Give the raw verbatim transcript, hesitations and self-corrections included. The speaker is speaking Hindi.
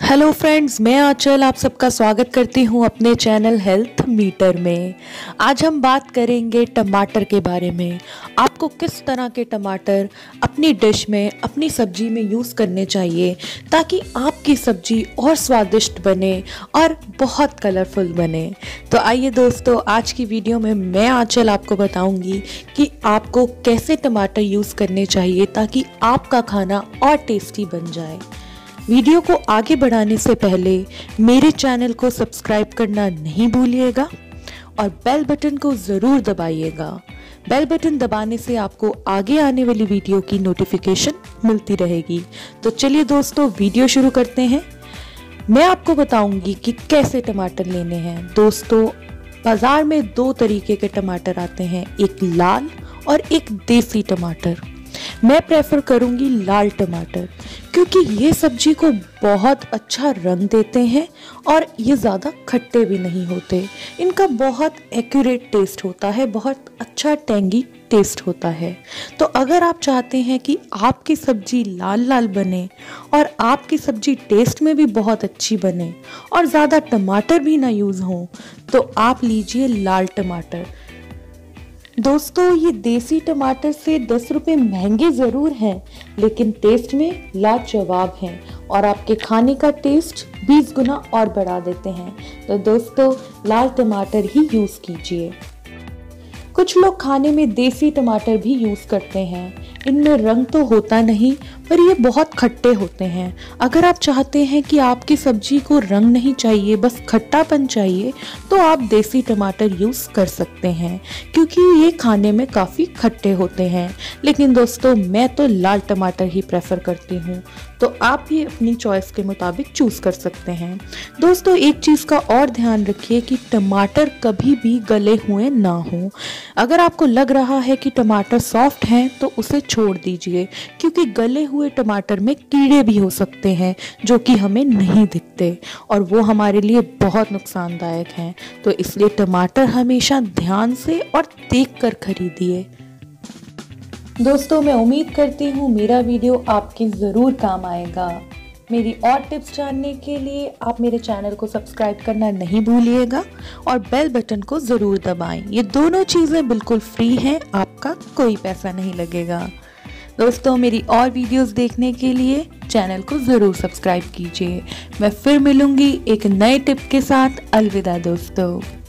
हेलो फ्रेंड्स, मैं आंचल आप सबका स्वागत करती हूं अपने चैनल हेल्थ मीटर में। आज हम बात करेंगे टमाटर के बारे में। आपको किस तरह के टमाटर अपनी डिश में, अपनी सब्जी में यूज़ करने चाहिए ताकि आपकी सब्जी और स्वादिष्ट बने और बहुत कलरफुल बने। तो आइए दोस्तों, आज की वीडियो में मैं आंचल आपको बताऊंगी कि आपको कैसे टमाटर यूज़ करने चाहिए ताकि आपका खाना और टेस्टी बन जाए। वीडियो को आगे बढ़ाने से पहले मेरे चैनल को सब्सक्राइब करना नहीं भूलिएगा और बेल बटन को ज़रूर दबाइएगा। बेल बटन दबाने से आपको आगे आने वाली वीडियो की नोटिफिकेशन मिलती रहेगी। तो चलिए दोस्तों, वीडियो शुरू करते हैं। मैं आपको बताऊंगी कि कैसे टमाटर लेने हैं। दोस्तों, बाज़ार में दो तरीके के टमाटर आते हैं, एक लाल और एक देसी टमाटर। मैं प्रेफर करूंगी लाल टमाटर क्योंकि ये सब्जी को बहुत अच्छा रंग देते हैं और ये ज़्यादा खट्टे भी नहीं होते। इनका बहुत एक्यूरेट टेस्ट होता है, बहुत अच्छा टेंगी टेस्ट होता है। तो अगर आप चाहते हैं कि आपकी सब्जी लाल लाल बने और आपकी सब्जी टेस्ट में भी बहुत अच्छी बने और ज़्यादा टमाटर भी ना यूज़ हों, तो आप लीजिए लाल टमाटर। दोस्तों, ये देसी टमाटर से दस रुपये महंगे ज़रूर हैं, लेकिन टेस्ट में लाजवाब हैं और आपके खाने का टेस्ट बीस गुना और बढ़ा देते हैं। तो दोस्तों, लाल टमाटर ही यूज़ कीजिए। कुछ लोग खाने में देसी टमाटर भी यूज़ करते हैं। इनमें रंग तो होता नहीं, पर ये बहुत खट्टे होते हैं। अगर आप चाहते हैं कि आपकी सब्जी को रंग नहीं चाहिए, बस खट्टापन चाहिए, तो आप देसी टमाटर यूज़ कर सकते हैं क्योंकि ये खाने में काफ़ी खट्टे होते हैं। लेकिन दोस्तों, मैं तो लाल टमाटर ही प्रेफर करती हूँ, तो आप भी अपनी चॉइस के मुताबिक चूज़ कर सकते हैं। दोस्तों, एक चीज़ का और ध्यान रखिए कि टमाटर कभी भी गले हुए ना हो। अगर आपको लग रहा है कि टमाटर सॉफ्ट हैं तो उसे छोड़ दीजिए, क्योंकि गले हुए टमाटर में कीड़े भी हो सकते हैं जो कि हमें नहीं दिखते और वो हमारे लिए बहुत नुकसानदायक हैं। तो इसलिए टमाटर हमेशा ध्यान से और देख कर खरीदिए। दोस्तों, मैं उम्मीद करती हूँ मेरा वीडियो आपके ज़रूर काम आएगा। मेरी और टिप्स जानने के लिए आप मेरे चैनल को सब्सक्राइब करना नहीं भूलिएगा और बेल बटन को ज़रूर दबाएं। ये दोनों चीज़ें बिल्कुल फ्री हैं, आपका कोई पैसा नहीं लगेगा। दोस्तों, मेरी और वीडियोस देखने के लिए चैनल को ज़रूर सब्सक्राइब कीजिए। मैं फिर मिलूँगी एक नए टिप के साथ। अलविदा दोस्तों।